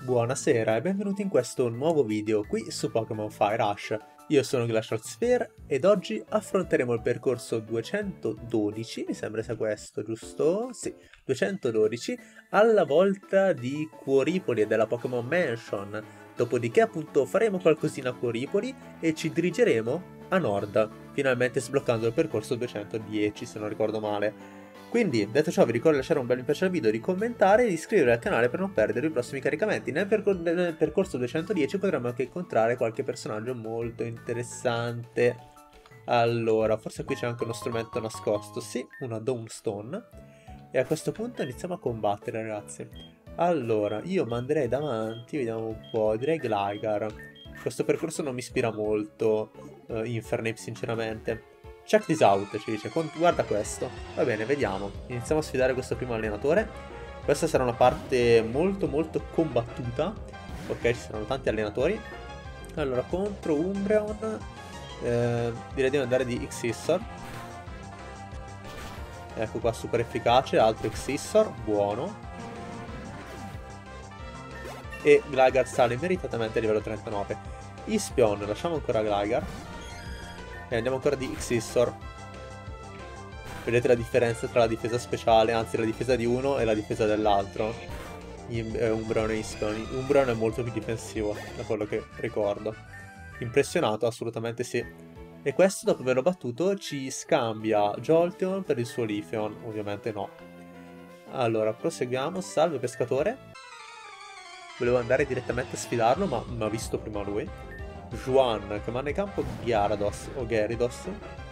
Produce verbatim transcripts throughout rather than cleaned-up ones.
Buonasera e benvenuti in questo nuovo video qui su Pokémon Fire Rush. Io sono Glacial Sphere ed oggi affronteremo il percorso duecentododici, mi sembra sia questo, giusto? Sì, duecentododici, alla volta di Cuoripoli e della Pokémon Mansion. Dopodiché appunto faremo qualcosina a Cuoripoli e ci dirigeremo a nord, finalmente sbloccando il percorso duecentodieci se non ricordo male. Quindi, detto ciò, vi ricordo di lasciare un bel mi piace al video, di commentare e di iscrivervi al canale per non perdere i prossimi caricamenti. Nel, percor nel percorso duecentodieci potremo anche incontrare qualche personaggio molto interessante. Allora, forse qui c'è anche uno strumento nascosto. Sì, una Domestone. E a questo punto iniziamo a combattere, ragazzi. Allora, io manderei davanti, vediamo un po', direi Gligar. Questo percorso non mi ispira molto, uh, Infernape, sinceramente. Check this out, ci dice, guarda questo. Va bene, vediamo. Iniziamo a sfidare questo primo allenatore. Questa sarà una parte molto molto combattuta. Ok, ci saranno tanti allenatori. Allora, contro Umbreon eh, direi di andare di Xyssor. Ecco qua, super efficace. Altro Xyssor, buono. E Gligar sale meritatamente a livello trentanove. Ispion, lasciamo ancora Gligar. E andiamo ancora di Xyssor. Vedete la differenza tra la difesa speciale, anzi la difesa di uno e la difesa dell'altro. Umbreon e Ispion. Umbreon è molto più difensivo, da quello che ricordo. Impressionato? Assolutamente sì. E questo, dopo averlo battuto, ci scambia Jolteon per il suo Leafeon. Ovviamente no. Allora, proseguiamo. Salve pescatore. Volevo andare direttamente a sfidarlo, ma mi ha visto prima lui. Juan, che manda in campo Gyarados o Gyarados.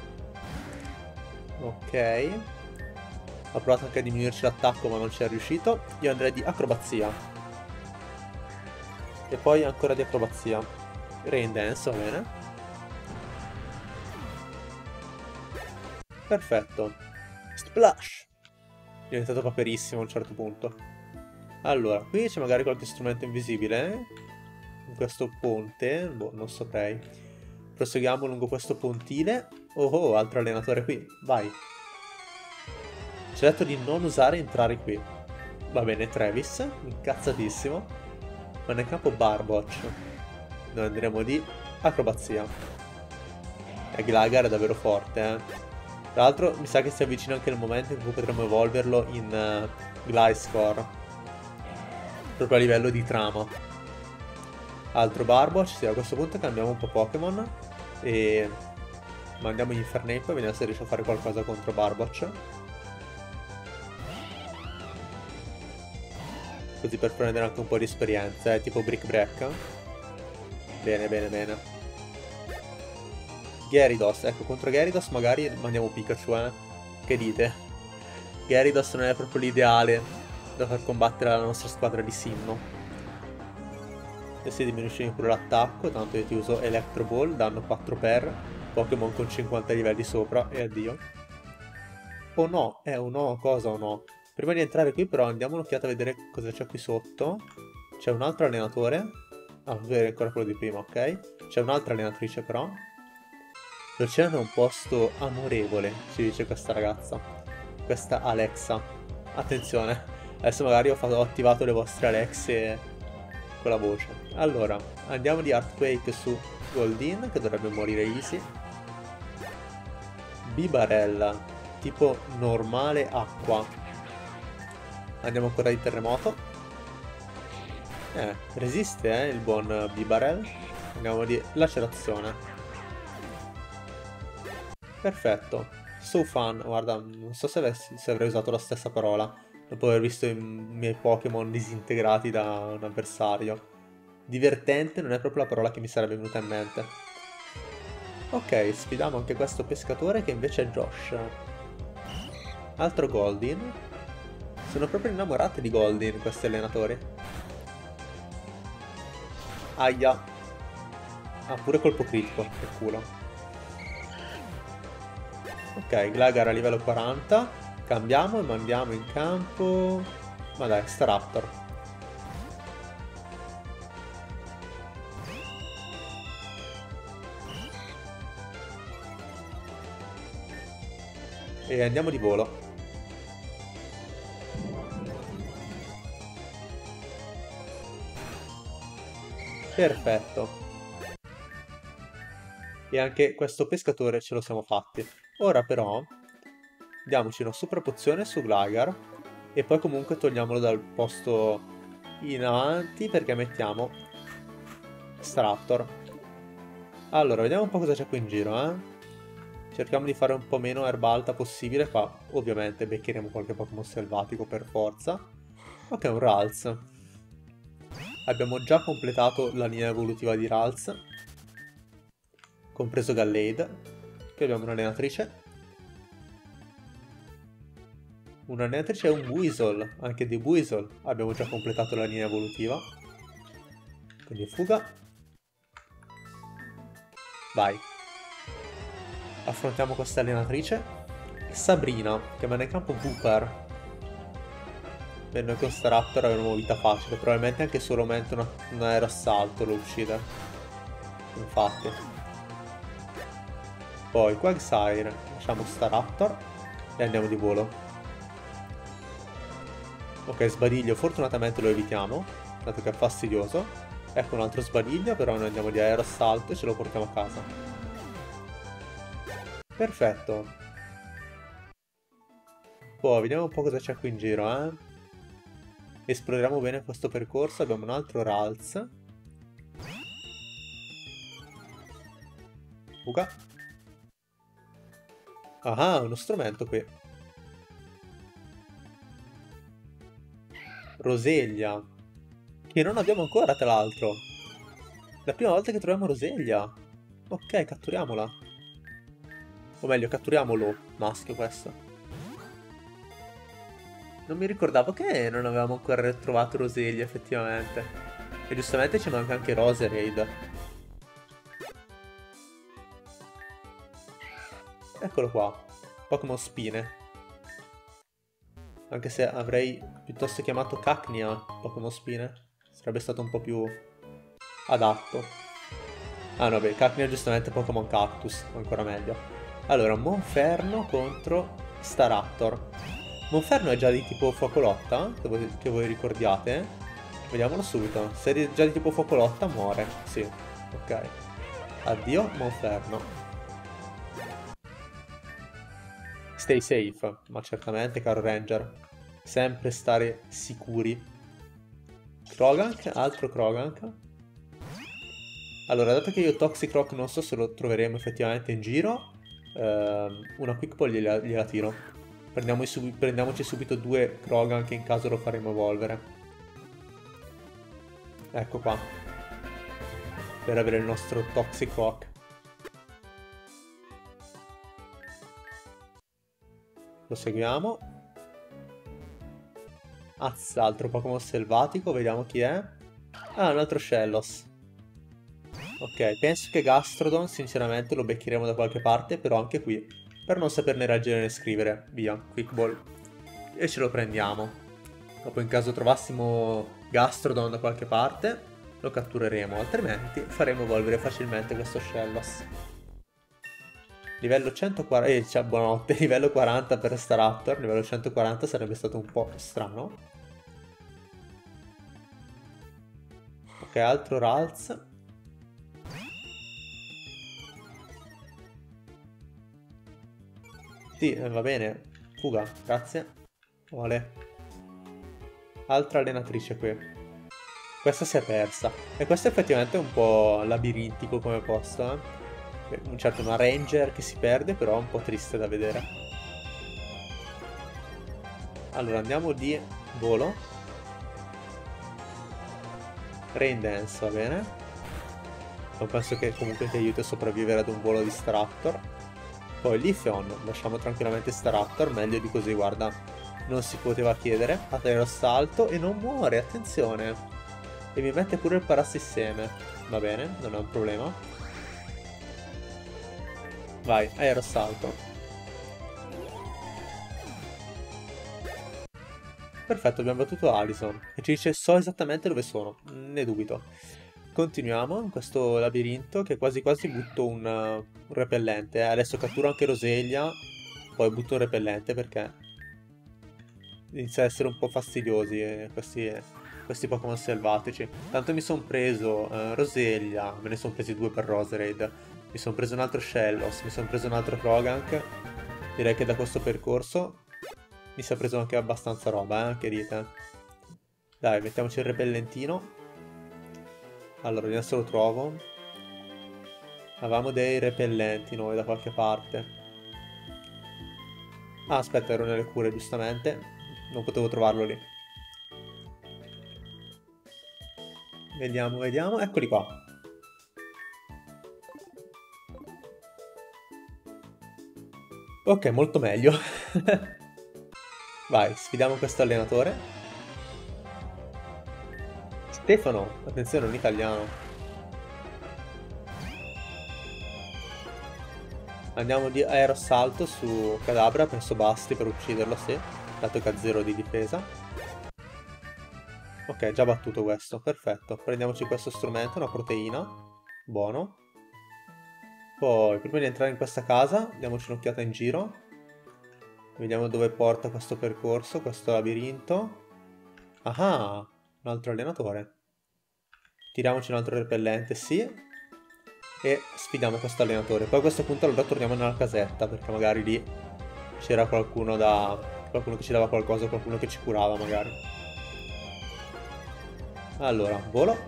Ok. Ha provato anche a diminuirci l'attacco, ma non ci è riuscito. Io andrei di acrobazia. E poi ancora di acrobazia. Rain Dance, va bene. Perfetto. Splash. È diventato paperissimo a un certo punto. Allora, qui c'è magari qualche strumento invisibile, eh? In questo ponte, boh, non saprei. Proseguiamo lungo questo pontile. Oh, oh, altro allenatore qui, vai. Ci ha detto di non usare entrare qui. Va bene, Travis, incazzatissimo. Ma nel campo Barboach. Noi andremo di acrobazia. E Gligar è davvero forte, eh. Tra l'altro mi sa che si avvicina anche il momento in cui potremo evolverlo in uh, Gliscor. Proprio a livello di trama. Altro Barboach, sì, a questo punto cambiamo un po' Pokémon e mandiamo Infernape e vediamo se riesce a fare qualcosa contro Barboach. Così per prendere anche un po' di esperienza, eh, tipo Brick Break. Bene, bene, bene. Gyarados, ecco, contro Gyarados magari mandiamo Pikachu, eh. Che dite? Gyarados non è proprio l'ideale da far combattere la nostra squadra di Sinnoh. E si diminuisce pure l'attacco, tanto io ti uso Electro Ball, danno quattro per, Pokémon con cinquanta livelli sopra, e addio. Oh no, è un no, cosa o no? Prima di entrare qui però andiamo un'occhiata a vedere cosa c'è qui sotto. C'è un altro allenatore. Ah, vedere ancora quello di prima, ok. C'è un'altra allenatrice però. L'oceano è un posto amorevole, ci dice questa ragazza. Questa Alexa. Attenzione, adesso magari ho, fatto, ho attivato le vostre Alexe con la voce. Allora, andiamo di Earthquake su Goldeen, che dovrebbe morire easy. Bibarella, tipo normale acqua. Andiamo ancora di terremoto. Eh, resiste eh, il buon Bibarel. Andiamo di lacerazione. Perfetto. So fun, guarda, non so se, avessi, se avrei usato la stessa parola dopo aver visto i miei Pokémon disintegrati da un avversario. Divertente non è proprio la parola che mi sarebbe venuta in mente. Ok, sfidiamo anche questo pescatore che invece è Josh. Altro Goldeen. Sono proprio innamorate di Goldeen questi allenatori. Aia. Ah, pure colpo critico, che culo. Ok, Gligar a livello quaranta. Cambiamo e mandiamo in campo... Ma dai, Staraptor. E andiamo di volo. Perfetto. E anche questo pescatore ce lo siamo fatti. Ora però diamoci una super pozione su Gligar e poi comunque togliamolo dal posto in avanti perché mettiamo Staraptor. Allora, vediamo un po' cosa c'è qui in giro, eh. Cerchiamo di fare un po' meno erba alta possibile. Qua ovviamente beccheremo qualche Pokémon selvatico per forza. Ok, un Ralts. Abbiamo già completato la linea evolutiva di Ralts, compreso Gallade. Qui abbiamo un'allenatrice. Un'allenatrice e un Weasel. Anche di Weasel abbiamo già completato la linea evolutiva. Quindi fuga. Vai. Affrontiamo questa allenatrice. Sabrina, che manda in campo Wooper. Per noi con Staraptor avremo vita facile. Probabilmente anche solamente una, un aerossalto lo uccide. Infatti. Poi Quagsire. Lasciamo Staraptor e andiamo di volo. Ok, sbadiglio fortunatamente lo evitiamo, dato che è fastidioso. Ecco un altro sbadiglio, però noi andiamo di aerossalto e ce lo portiamo a casa. Perfetto. Poi vediamo un po' cosa c'è qui in giro, eh. Esploriamo bene questo percorso. Abbiamo un altro Ralts. Fuga. Ah, uno strumento qui. Roseglia. Che non abbiamo ancora, tra l'altro. La prima volta che troviamo Roseglia. Ok, catturiamola. O meglio, catturiamolo. Maschio questo. Non mi ricordavo che non avevamo ancora trovato Roseglia, effettivamente. E giustamente ci manca anche Roserade. Eccolo qua. Pokémon Spine. Anche se avrei piuttosto chiamato Cacnea Pokémon Spine. Sarebbe stato un po' più adatto. Ah no, beh, Cacnea è giustamente Pokémon Cactus. Ancora meglio. Allora, Monferno contro Staraptor. Monferno è già di tipo fuocolotta, che voi, che voi ricordiate. Vediamolo subito. Se è già di tipo fuocolotta muore. Sì, ok. Addio Monferno. Stay safe, ma certamente, caro Ranger. Sempre stare sicuri. Krogank, altro Krogank. Allora, dato che io Toxic Rock non so se lo troveremo effettivamente in giro, ehm, una Quick Ball gliela, gliela tiro. Prendiamoci, sub prendiamoci subito due Krogan che in caso lo faremo evolvere. Ecco qua. Per avere il nostro Toxic Rock. Lo seguiamo. Azz, altro Pokémon selvatico. Vediamo chi è. Ah, un altro Shellos. Ok, penso che Gastrodon sinceramente lo beccheremo da qualche parte, però anche qui, per non saperne leggere né scrivere, via, Quick Ball. E ce lo prendiamo. Dopo in caso trovassimo Gastrodon da qualche parte, lo cattureremo, altrimenti faremo evolvere facilmente questo Shellos. Livello centoquaranta, eh, cioè, buonanotte, livello quaranta per Staraptor, livello centoquaranta sarebbe stato un po' strano. Ok, altro Ralts. Sì, eh, va bene. Fuga, grazie. Ole. Altra allenatrice qui. Questa si è persa. E questo effettivamente è un po' labirintico come posto, eh. Certo, una Ranger che si perde, però è un po' triste da vedere. Allora, andiamo di volo. Rain Dance, va bene. Non penso che comunque ti aiuti a sopravvivere ad un volo di Staraptor. Poi Leafeon, lasciamo tranquillamente Staraptor, meglio di così, guarda. Non si poteva chiedere. Aerossalto e non muore, attenzione. E mi mette pure il parassisteme. Va bene, non è un problema. Vai, aerossalto. Perfetto, abbiamo battuto Alison. E ci dice so esattamente dove sono. Ne dubito. Continuiamo in questo labirinto che quasi quasi butto un, uh, un repellente. Eh. Adesso catturo anche Roseglia, poi butto un repellente perché inizia a essere un po' fastidiosi eh, questi questi Pokémon selvatici. Tanto mi sono preso uh, Roselia, me ne sono presi due per Roserade, mi sono preso un altro Shellos, mi sono preso un altro Krogank. Direi che da questo percorso mi si è preso anche abbastanza roba, eh, che dite? Dai, mettiamoci il repellentino. Allora, vediamo se lo trovo. Avevamo dei repellenti noi da qualche parte. Ah, aspetta, ero nelle cure, giustamente. Non potevo trovarlo lì. Vediamo, vediamo. Eccoli qua. Ok, molto meglio. Vai, sfidiamo questo allenatore. Stefano, attenzione, è un italiano. Andiamo di aerosalto su Kadabra, penso basti per ucciderlo, sì. Dato che ha zero di difesa. Ok, già battuto questo, perfetto. Prendiamoci questo strumento, una proteina. Buono. Poi, prima di entrare in questa casa, diamoci un'occhiata in giro. Vediamo dove porta questo percorso, questo labirinto. Ah, un altro allenatore. Tiriamoci un altro repellente, sì. E sfidiamo questo allenatore. Poi a questo punto allora torniamo nella casetta, perché magari lì c'era qualcuno da... qualcuno che ci dava qualcosa, qualcuno che ci curava magari. Allora, volo.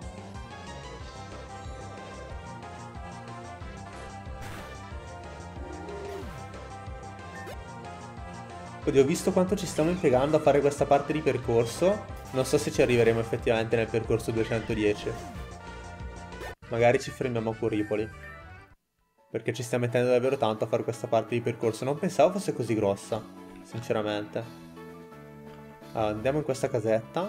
Oddio, ho visto quanto ci stiamo impiegando a fare questa parte di percorso. Non so se ci arriveremo effettivamente nel percorso duecentodieci. Magari ci fermiamo a Curipoli. Perché ci stiamo mettendo davvero tanto a fare questa parte di percorso. Non pensavo fosse così grossa, sinceramente. Allora, andiamo in questa casetta.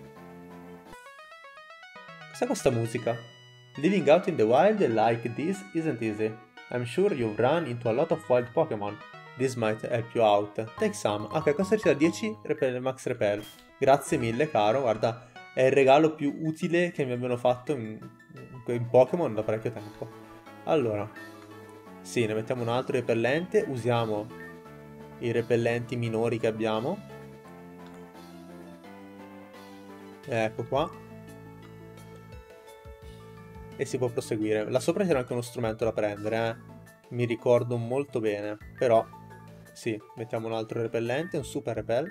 Cos'è questa musica? Living out in the wild like this isn't easy. I'm sure you've run into a lot of wild Pokémon. This might help you out. Take some. Ok, questo ci dà dieci repel, max repel. Grazie mille, caro. Guarda, è il regalo più utile che mi abbiano fatto in, in Pokémon da parecchio tempo. Allora, sì, ne mettiamo un altro repellente. Usiamo i repellenti minori che abbiamo. Ecco qua. E si può proseguire. Là sopra c'era anche uno strumento da prendere, eh. Mi ricordo molto bene. Però, sì, mettiamo un altro repellente, un super repel.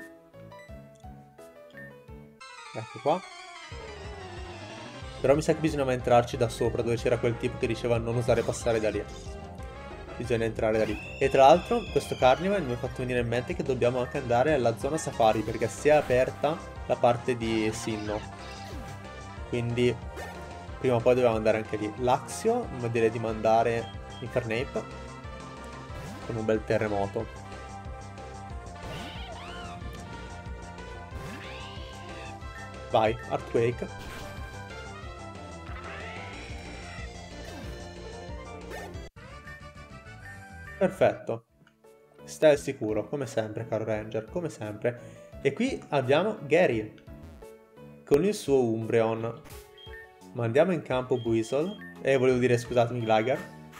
Ecco qua. Però mi sa che bisognava entrarci da sopra, dove c'era quel tipo che diceva non osare passare da lì. Bisogna entrare da lì. E tra l'altro, questo Carnival mi ha fatto venire in mente che dobbiamo anche andare alla zona safari, perché si è aperta la parte di Sinnoh. Quindi, prima o poi dobbiamo andare anche lì. L'Axio, direi di mandare Infernape con un bel terremoto. Vai, Earthquake. Perfetto. Stai al sicuro, come sempre, caro Ranger, come sempre. E qui abbiamo Gary con il suo Umbreon. Mandiamo in campo Buizel. Eh, volevo dire, scusatemi, Gligar.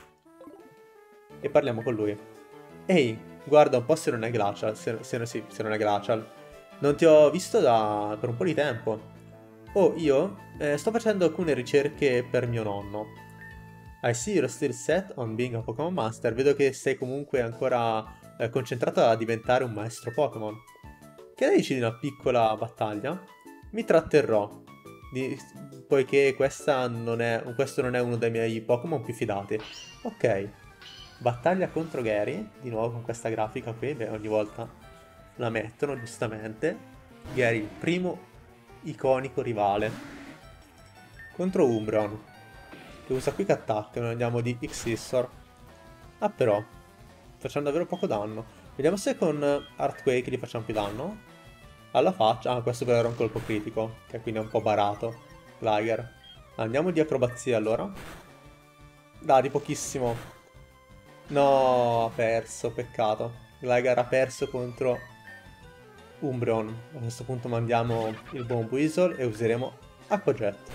E parliamo con lui. Ehi, guarda un po' se non è Glacial. Se, se, sì, se non è Glacial. Non ti ho visto da per un po' di tempo. Oh, io eh, sto facendo alcune ricerche per mio nonno. I see you're still set on being a Pokémon Master. Vedo che sei comunque ancora eh, concentrato a diventare un maestro Pokémon. Che ne dici di una piccola battaglia? Mi tratterrò, di, poiché questa non è, questo non è uno dei miei Pokémon più fidati. Ok, battaglia contro Gary, di nuovo con questa grafica qui, beh, ogni volta la mettono giustamente. Gary, il primo iconico rivale. Contro Umbreon, che usa Quick Attack, noi andiamo di Xyssor. Ah però, facciamo davvero poco danno. Vediamo se con Earthquake gli facciamo più danno. Alla faccia, ah questo però era un colpo critico, che quindi è un po' barato. Gligar. Andiamo di acrobazia allora. Dai, di pochissimo. No, ha perso, peccato. Gligar ha perso contro Umbreon. A questo punto mandiamo il buon Weasel e useremo Aqua Jet.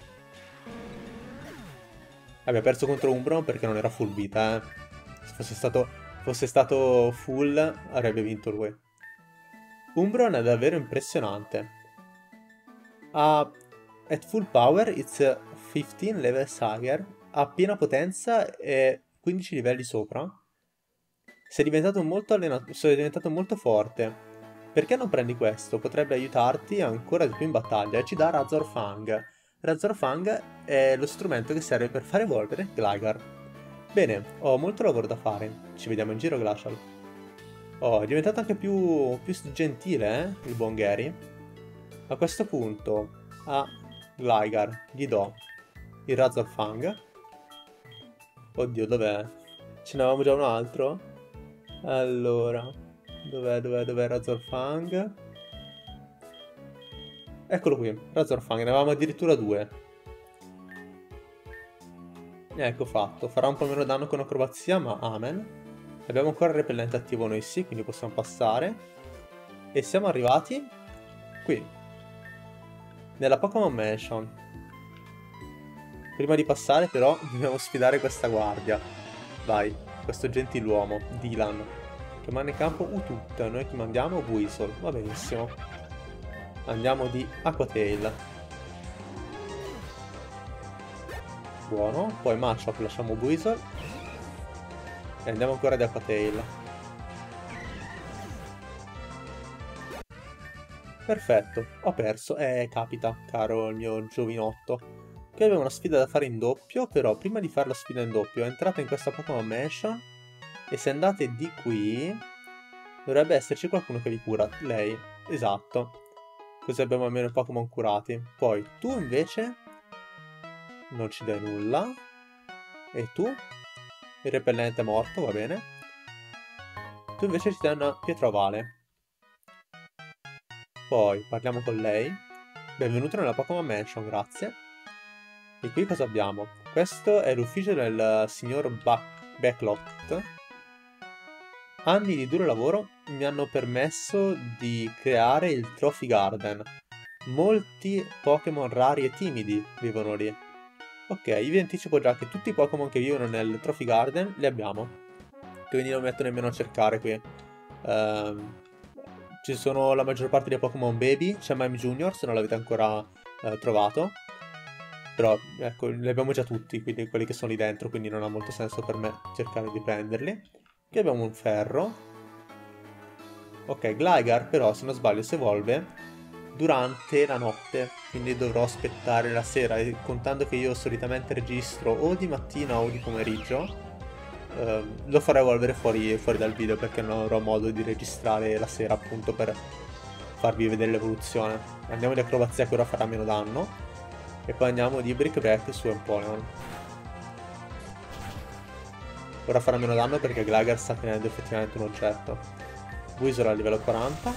Abbiamo perso contro Umbreon perché non era full vita, eh. Se fosse stato, fosse stato full, avrebbe vinto lui. Umbreon è davvero impressionante. ha at full power, it's fifteen levels higher, ha piena potenza e quindici livelli sopra. Sei diventato molto allenato, sei diventato molto forte. Perché non prendi questo? Potrebbe aiutarti ancora di più in battaglia e ci dà Razor Fang. Razor Fang è lo strumento che serve per far evolvere Gligar. Bene, ho molto lavoro da fare. Ci vediamo in giro, Glacial. Oh, è diventato anche più, più gentile, eh, il buon Gary. A questo punto a Gligar gli do il Razor Fang. Oddio, dov'è? Ce n'avevamo già un altro? Allora... Dov'è, dov'è, dov'è Razor Fang? Eccolo qui, Razor Fang, ne avevamo addirittura due. Ecco fatto, farà un po' meno danno con acrobazia, ma amen. Abbiamo ancora il repellente attivo noi sì, quindi possiamo passare. E siamo arrivati qui, nella Pokémon Mansion. Prima di passare però dobbiamo sfidare questa guardia. Vai, questo gentiluomo, Dylan. Che manda in campo Utut, noi chi mandiamo? Weasel, va benissimo. Andiamo di Aquatail. Buono, poi Machop lasciamo Weasel. E andiamo ancora di Aquatail. Perfetto, ho perso. Eh, capita, caro il mio giovinotto. Qui abbiamo una sfida da fare in doppio, però prima di fare la sfida in doppio entrate in questa Pokémon Mansion. E se andate di qui, dovrebbe esserci qualcuno che vi cura. Lei, esatto. Così abbiamo almeno i Pokémon curati. Poi tu invece non ci dai nulla. E tu? Il repellente è morto, va bene. Tu invece ci dai una pietra ovale. Poi parliamo con lei. Benvenuto nella Pokémon Mansion, grazie. E qui cosa abbiamo? Questo è l'ufficio del signor Backlot. Anni di duro lavoro mi hanno permesso di creare il Trophy Garden. Molti Pokémon rari e timidi vivono lì. Ok, io vi anticipo già che tutti i Pokémon che vivono nel Trophy Garden li abbiamo. Quindi non metto nemmeno a cercare qui. Uh, ci sono la maggior parte dei Pokémon Baby, c'è Mime Junior se non l'avete ancora uh, trovato. Però, ecco, li abbiamo già tutti, quindi quelli che sono lì dentro, quindi non ha molto senso per me cercare di prenderli. Qui abbiamo un ferro. Ok, Gligar però, se non sbaglio, si evolve durante la notte. Quindi dovrò aspettare la sera. E contando che io solitamente registro o di mattina o di pomeriggio, eh, lo farò evolvere fuori, fuori dal video perché non avrò modo di registrare la sera appunto per farvi vedere l'evoluzione. Andiamo di acrobazia che ora farà meno danno. E poi andiamo di Brickback su Empoleon. Ora farà meno danno perché Gligar sta tenendo effettivamente un oggetto. Weasel a livello quaranta.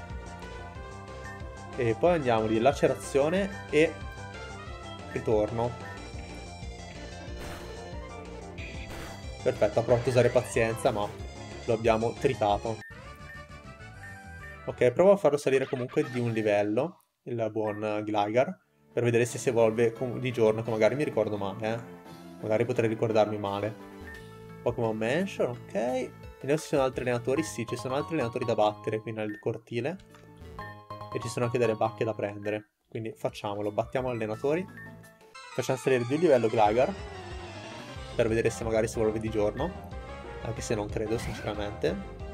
E poi andiamo di lacerazione e ritorno. Perfetto, ha provato a usare pazienza, ma lo abbiamo tritato. Ok, provo a farlo salire comunque di un livello, il buon Gligar, per vedere se si evolve di giorno, che magari mi ricordo male, eh. Magari potrei ricordarmi male. Pokémon Mansion, ok. Vediamo se ci sono altri allenatori. Sì, ci sono altri allenatori da battere qui nel cortile. E ci sono anche delle bacche da prendere. Quindi facciamolo, battiamo allenatori. Facciamo salire di un livello Gligar. Per vedere se magari si evolve di giorno. Anche se non credo, sinceramente.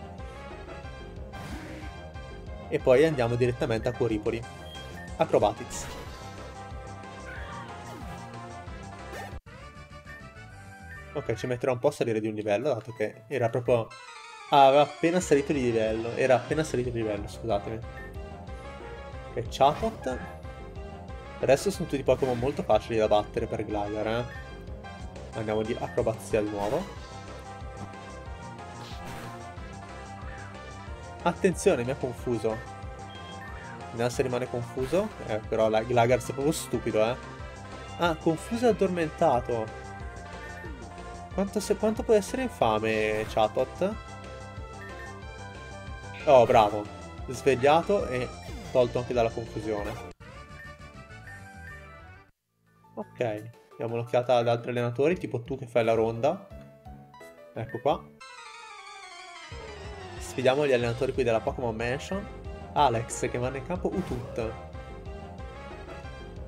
E poi andiamo direttamente a Coripoli. Acrobatics. Ok, ci metterà un po' a salire di un livello, dato che era proprio... Ah, aveva appena salito di livello. Era appena salito di livello, scusatemi. E Chatot. Adesso sono tutti Pokémon molto facili da battere per Gligar, eh. Andiamo di acrobazia di nuovo. Attenzione, mi ha confuso. Vediamo se rimane confuso. Eh, però la Gligar è proprio stupido, eh. Ah, confuso e addormentato. Quanto, se, quanto può essere infame Chatot? Oh, bravo. Svegliato e tolto anche dalla confusione. Ok. Diamo un'occhiata ad altri allenatori, tipo tu che fai la ronda. Ecco qua. Sfidiamo gli allenatori qui della Pokémon Mansion. Alex che manda in campo Utut.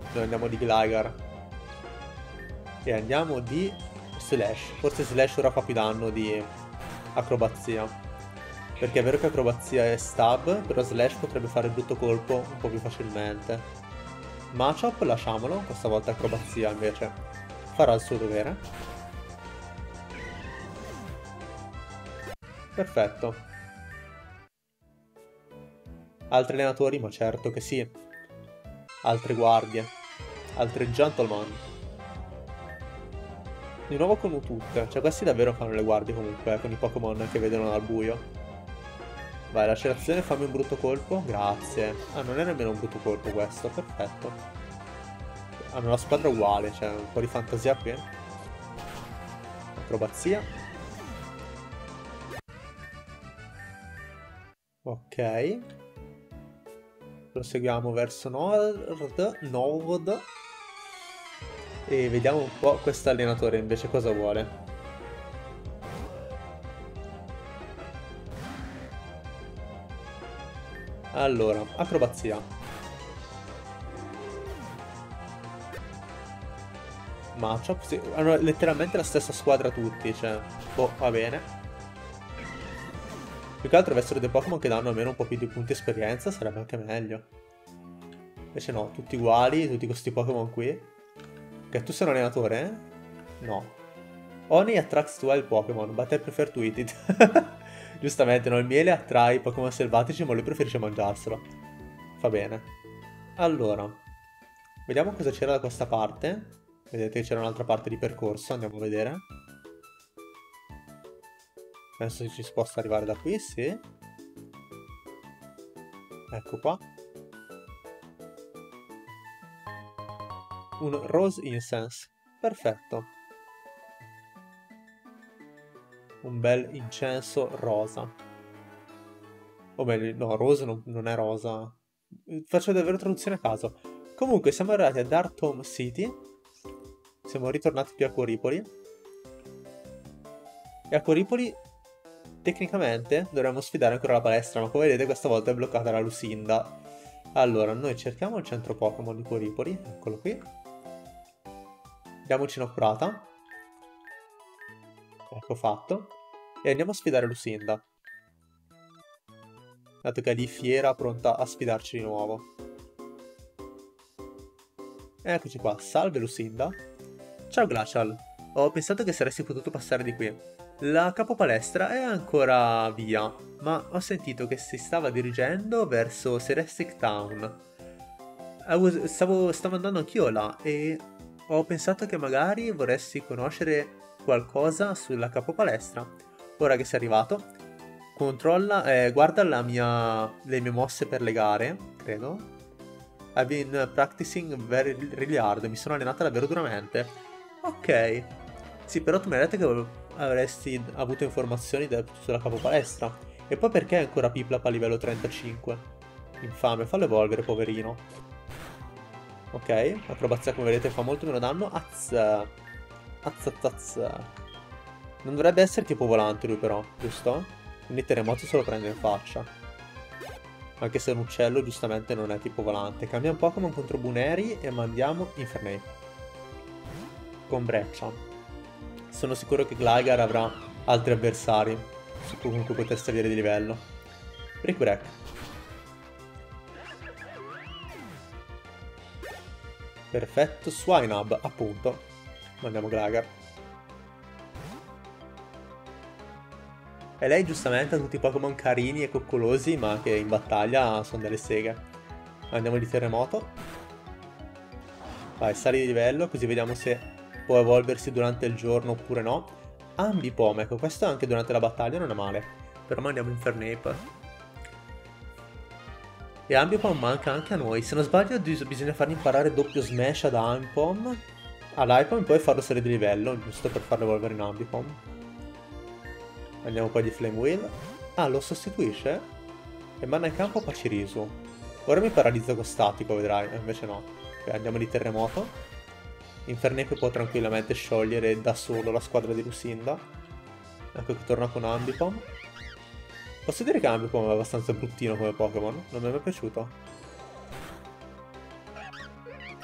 Noi andiamo di Gligar. E andiamo di Slash. Forse Slash ora fa più danno di acrobazia. Perché è vero che acrobazia è stab, però Slash potrebbe fare il brutto colpo un po' più facilmente. Machop lasciamolo, questa volta acrobazia invece farà il suo dovere. Perfetto. Altri allenatori? Ma certo che sì. Altre guardie. Altri gentleman. Di nuovo con tutte. Cioè questi davvero fanno le guardie comunque, eh, con i Pokémon che vedono dal buio. Vai, lacerazione, fammi un brutto colpo. Grazie. Ah, non è nemmeno un brutto colpo questo. Perfetto. Hanno la squadra uguale, cioè un po' di fantasia qui. Acrobazia. Ok. Proseguiamo verso nord. Nord. E vediamo un po' questo allenatore invece cosa vuole. Allora, acrobazia. Machop, sì, hanno letteralmente la stessa squadra tutti, cioè, boh, va bene. Più che altro avessero dei Pokémon che danno almeno un po' più di punti esperienza, sarebbe anche meglio. Invece no, tutti uguali, tutti questi Pokémon qui. Che tu sei un allenatore, eh? No. Oni attracts wild Pokémon, but I prefer to eat it. Giustamente, no, il miele attrae i Pokémon selvatici, ma lui preferisce mangiarselo. Fa bene. Allora, vediamo cosa c'era da questa parte. Vedete che c'era un'altra parte di percorso, andiamo a vedere. Penso che ci si possa arrivare da qui, sì. Ecco qua. Un Rose Incense. Perfetto. Un bel incenso rosa. O meglio, no, Rose non, non è rosa. Faccio davvero traduzione a caso. Comunque, siamo arrivati a Dark City. Siamo ritornati qui a Coripoli. E a Coripoli, tecnicamente, dovremmo sfidare ancora la palestra, ma come vedete questa volta è bloccata la Lucinda. Allora, noi cerchiamo il centro Pokémon di Coripoli. Eccolo qui. Diamoci un'occhiata. Ecco fatto. E andiamo a sfidare Lucinda. Dato che è lì fiera, pronta a sfidarci di nuovo. Eccoci qua. Salve Lucinda. Ciao Glacial. Ho pensato che saresti potuto passare di qui. La capopalestra è ancora via, ma ho sentito che si stava dirigendo verso Cerestic Town. Stavo, stavo andando anch'io là e ho pensato che magari vorresti conoscere qualcosa sulla capopalestra. Ora che sei arrivato, controlla, eh, guarda la mia, le mie mosse per le gare, credo. I've been practicing very really hard, mi sono allenata davvero duramente. Ok. Sì, però tu mi hai detto che avresti avuto informazioni sulla capopalestra. E poi perché è ancora Piplup a livello trentacinque? Infame, fallo evolvere, poverino. Ok, acrobazia come vedete fa molto meno danno. Azza. Azza, azza. Non dovrebbe essere tipo volante lui però, giusto? Quindi terremoto se lo prende in faccia. Anche se un uccello giustamente non è tipo volante. Cambiamo Pokémon contro Buneri e mandiamo Infernape. Con Breccia. Sono sicuro che Gligar avrà altri avversari su cui comunque poter salire di livello. Brick Break. Perfetto, Swinub, appunto. Mandiamo Gligar. E lei giustamente ha tutti i Pokémon carini e coccolosi, ma che in battaglia sono delle seghe. Andiamo di terremoto. Vai, sali di livello, così vediamo se può evolversi durante il giorno oppure no. Ambipom, ecco, questo anche durante la battaglia non è male. Però mandiamo Infernape. E Ambipom manca anche a noi. Se non sbaglio bisogna fargli imparare doppio smash ad Ambipom. All'Hypom e poi farlo salire di livello, giusto per farlo evolvere in Ambipom. Andiamo poi di Flame Wheel. Ah, lo sostituisce? E manda in campo Pachirisu. Ora mi paralizzo con statico, vedrai. Invece no. Ok, andiamo di terremoto. Infernape può tranquillamente sciogliere da solo la squadra di Lucinda. Ecco che torna con Ambipom. Posso dire che Ambipom è abbastanza bruttino come Pokémon? Non mi è mai piaciuto.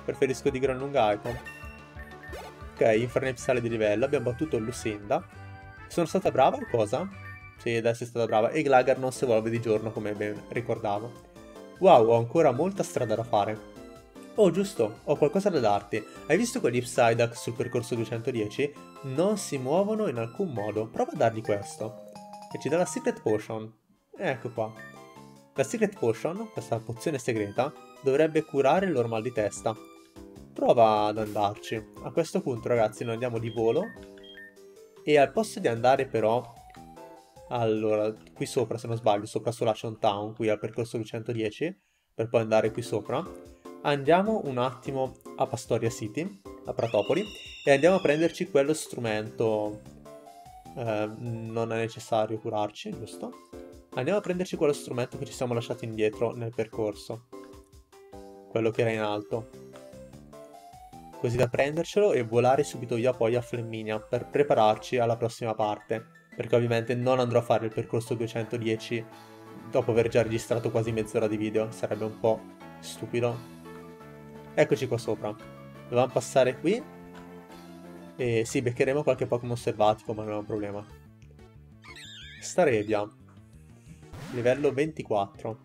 Preferisco di gran lunga Icon. Ok, Infernepsale di livello, abbiamo battuto Lucinda. Sono stata brava o cosa? Sì, adesso è stata brava. E Gligar non si evolve di giorno, come ben ricordavo. Wow, ho ancora molta strada da fare. Oh, giusto, ho qualcosa da darti. Hai visto quegli Psyduck sul percorso duecentodieci? Non si muovono in alcun modo. Prova a dargli questo. E ci dà la Secret Potion. Ecco qua. La Secret Potion, questa pozione segreta, dovrebbe curare il loro mal di testa. Prova ad andarci. A questo punto, ragazzi, noi andiamo di volo. E al posto di andare però... Allora, qui sopra, se non sbaglio, sopra Solation Town, qui al percorso duecentodieci, per poi andare qui sopra, andiamo un attimo a Pastoria City, a Pratopoli, e andiamo a prenderci quello strumento. Eh, non è necessario curarci, giusto? Andiamo a prenderci quello strumento che ci siamo lasciati indietro nel percorso. Quello che era in alto. Così da prendercelo e volare subito via poi a Flaminia per prepararci alla prossima parte. Perché ovviamente non andrò a fare il percorso duecentodieci dopo aver già registrato quasi mezz'ora di video. Sarebbe un po' stupido. Eccoci qua sopra. Dovevamo passare qui. E sì, beccheremo qualche Pokémon selvatico, ma non è un problema. Staravia. Livello ventiquattro.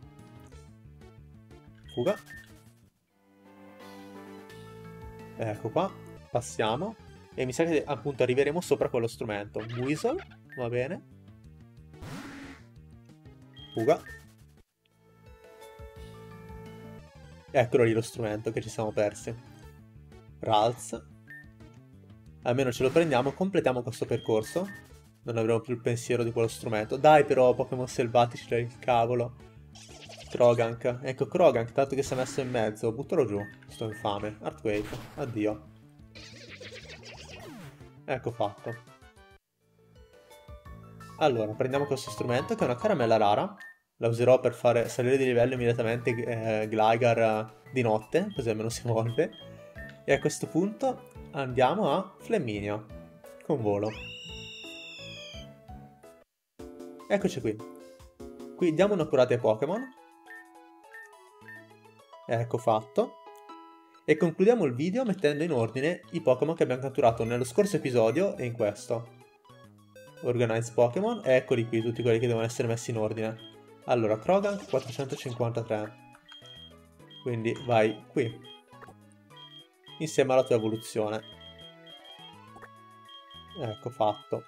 Fuga. Ecco qua. Passiamo. E mi sa che appunto arriveremo sopra quello strumento. Weasel, va bene. Fuga. Eccolo lì lo strumento che ci siamo persi. Ralts. Almeno ce lo prendiamo, completiamo questo percorso. Non avremo più il pensiero di quello strumento. Dai però, Pokémon selvatici del cavolo. Krogank. Ecco Krogank, tanto che si è messo in mezzo. Buttalo giù, sto infame. Earthquake, addio. Ecco fatto. Allora, prendiamo questo strumento che è una caramella rara. La userò per fare salire di livello immediatamente eh, Gligar eh, di notte, così almeno si evolve. E a questo punto andiamo a Flaminia, con volo. Eccoci qui. Qui diamo un'accurata ai Pokémon. Ecco fatto. E concludiamo il video mettendo in ordine i Pokémon che abbiamo catturato nello scorso episodio e in questo. Organize Pokémon, eccoli qui tutti quelli che devono essere messi in ordine. Allora, Krogank quattrocentocinquantatré. Quindi vai qui. Insieme alla tua evoluzione. Ecco fatto.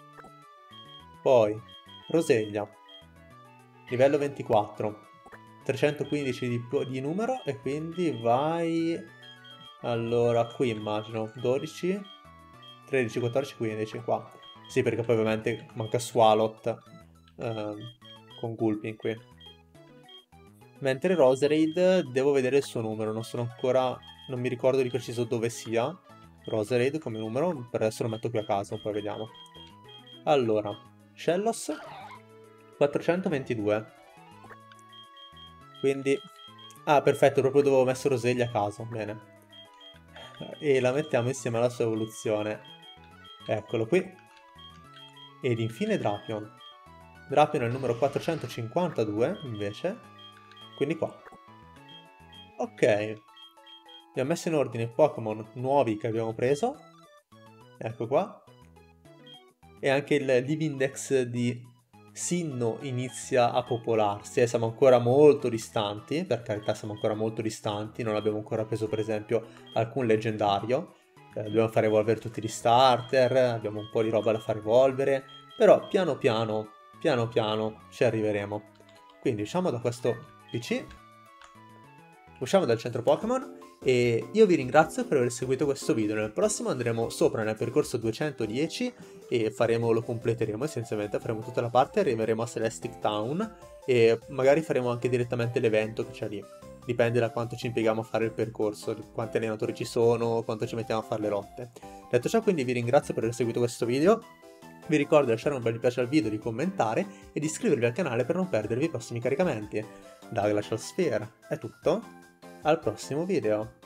Poi, Roseglia. Livello ventiquattro. trecentoquindici di, di numero e quindi vai... Allora, qui immagino. dodici, tredici, quattordici, quindici qua. Sì, perché poi ovviamente manca Swalot ehm, con Gulpin qui. Mentre Roserade devo vedere il suo numero, non sono ancora... non mi ricordo di preciso dove sia Roserade come numero, per adesso lo metto qui a caso, poi vediamo. Allora, Shellos quattrocentoventidue. Quindi... Ah, perfetto, proprio dove ho messo Roseglia a caso, bene. E la mettiamo insieme alla sua evoluzione. Eccolo qui. Ed infine Drapion. Drapion è il numero quattrocentocinquantadue, invece. Quindi qua. Ok. Abbiamo messo in ordine i Pokémon nuovi che abbiamo preso. Ecco qua. E anche il Livindex di Sinnoh inizia a popolarsi. Siamo ancora molto distanti, per carità siamo ancora molto distanti. Non abbiamo ancora preso per esempio alcun leggendario. Eh, dobbiamo fare evolvere tutti gli starter, abbiamo un po' di roba da far evolvere. Però piano piano, piano piano ci arriveremo. Quindi usciamo da questo P C. Usciamo dal centro Pokémon. E io vi ringrazio per aver seguito questo video. Nel prossimo andremo sopra nel percorso duecentodieci e faremo, lo completeremo essenzialmente, faremo tutta la parte, arriveremo a Celestic Town e magari faremo anche direttamente l'evento che c'è lì. Dipende da quanto ci impieghiamo a fare il percorso, di quanti allenatori ci sono, quanto ci mettiamo a fare le lotte. Detto ciò, quindi vi ringrazio per aver seguito questo video. Vi ricordo di lasciare un bel mi piace al video, di commentare e di iscrivervi al canale per non perdervi i prossimi caricamenti. Da Glacial Sphere è tutto, al prossimo video!